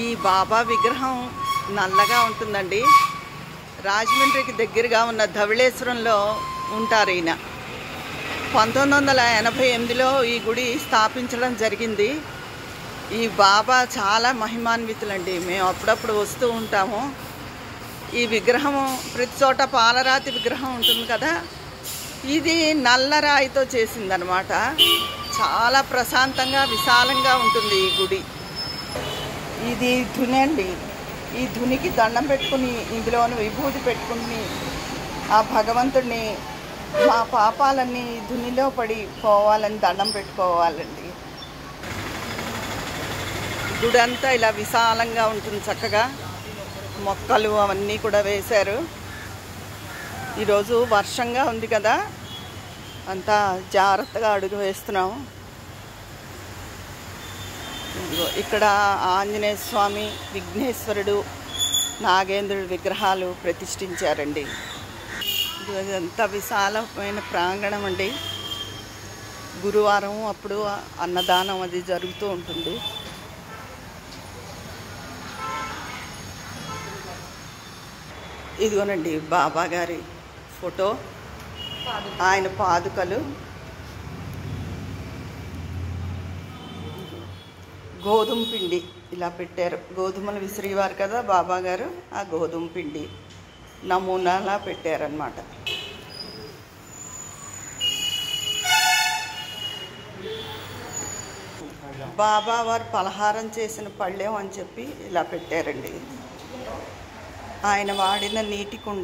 ఈ బాబా విగ్రహం నల్లగా ఉంటుందండి. రాజమండ్రికి దగ్గరగా ఉన్న ధవళేశ్వరంలో ఉంటారు ఈయన. 1988లో ఈ గుడి స్థాపించడం జరిగింది. ఈ బాబా చాలా మహిమాన్వితులండి. మేము అప్పుడప్పుడు వస్తూ ఉంటాము. ఈ విగ్రహము ప్రతి చోట పాలరాతి విగ్రహం ఉంటుంది కదా, ఇది నల్లరాయితో చేసిందనమాట. చాలా ప్రశాంతంగా విశాలంగా ఉంటుంది ఈ గుడి. ఇది ధుని అండి. ఈ ధునికి దండం పెట్టుకుని ఇందులోని విభూతి పెట్టుకుని ఆ భగవంతుడిని మా పాపాలన్నీ ధునిలో పడి పోవాలని దండం పెట్టుకోవాలండి. గుడి అంతా ఇలా విశాలంగా ఉంటుంది. చక్కగా మొక్కలు అవన్నీ కూడా వేశారు. ఈరోజు వర్షంగా ఉంది కదా, అంతా జాగ్రత్తగా అడుగు వేస్తున్నాము. ఇక్కడ ఆంజనేయ స్వామి, విఘ్నేశ్వరుడు, నాగేంద్రుడి విగ్రహాలు ప్రతిష్ఠించారండి. ఇది ఎంత విశాలమైన ప్రాంగణం అండి. గురువారం అప్పుడు అన్నదానం అది జరుగుతూ ఉంటుంది. ఇదిగోనండి బాబా గారి ఫోటో, ఆయన పాదుకలు, గోధుమ పిండి ఇలా పెట్టారు. గోధుమలు విసిరేవారు కదా బాబా గారు, ఆ గోధుమ పిండి నమూనాలా పెట్టారనమాట. బాబా వారు పలహారం చేసిన పళ్ళెం అని చెప్పి ఇలా పెట్టారండి. ఆయన వాడిన నీటి కుండ,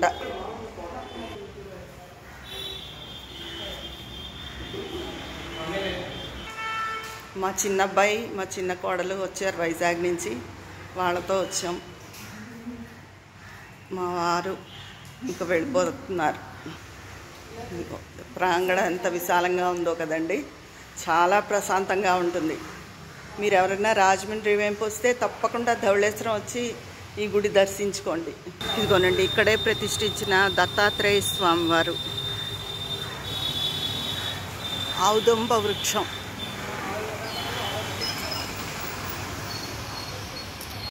మా చిన్నబ్బాయి మా చిన్న కోడలు వచ్చారు వైజాగ్ నుంచి, వాళ్ళతో వచ్చాం. మా వారు ఇంకా వెళ్ళిపోతున్నారు. ప్రాంగణం ఎంత విశాలంగా ఉందో కదండి, చాలా ప్రశాంతంగా ఉంటుంది. మీరు ఎవరైనా రాజమండ్రి వైపు వస్తే తప్పకుండా ధవళేశ్వరం వచ్చి ఈ గుడి దర్శించుకోండి. ఇదిగోనండి ఇక్కడే ప్రతిష్ఠించిన దత్తాత్రేయ స్వామి వారు, ఔదంబ వృక్షం.